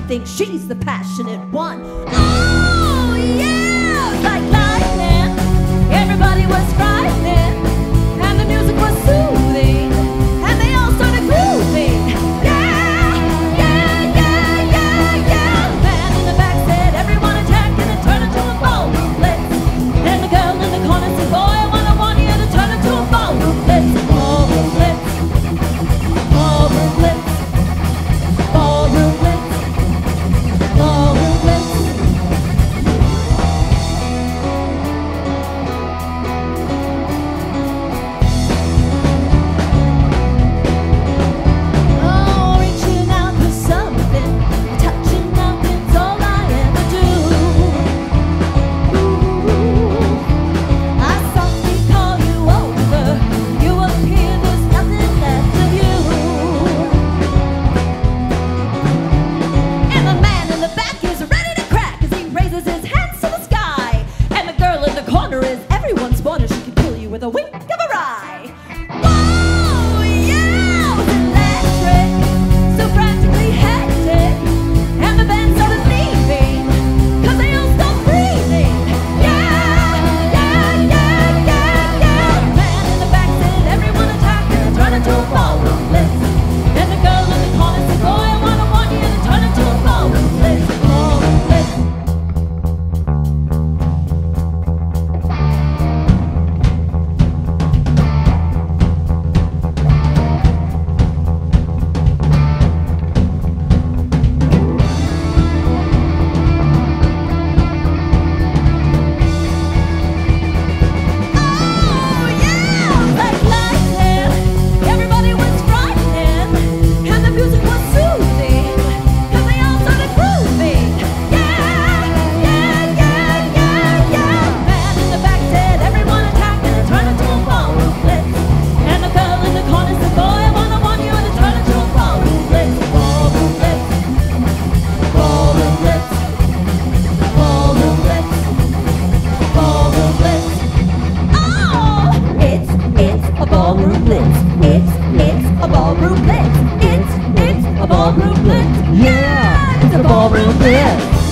thinks she's the passionate one. Oh yeah, like lightning, everybody was frightening, and the music was soothing, and they all started grooving. Yeah, yeah, yeah, yeah, yeah. The man in the back said, everyone attack, and it turned into a ballroom blitz. And the girl in the corner said, boy, I want you to turn into a ballroom blitz. Ballroom blitz, ballroom blitz, ballroom blitz, ballroom blitz. Oh, reaching out for something, touching nothing's all I ever do. Ooh, I softly call you over, you appear, there's nothing left of you. And the man in the back is ready to crack as he raises his hands to the sky. And the girl in the corner is everyone's wonder, she can kill you with a wink of her eye. Whoa, yeah, it was electric, so practically hectic. And the band started leaving, 'cause they all stopped breathing. Yeah, yeah, yeah, yeah, yeah. The man in the back said, everyone attack and turn into a ballroom blitz. And the girl in the corner said, boy, I want you to turn into a ballroom blitz. Ballroom blitz. Oh yeah, like lightning, everybody was frightening, and the music was soothing, 'cause they all started grooving. Yeah, yeah, yeah, yeah, yeah. The man in the back said, everyone attack and it turned into a ballroom blitz. And the girl in the corner said, boy, I want you to turn into a ballroom blitz. Ballroom blitz, ballroom blitz, ballroom blitz, ballroom blitz. Oh, it's a ballroom blitz. It's a ballroom blitz. It's a ballroom blitz. Yeah, it's a ballroom blitz.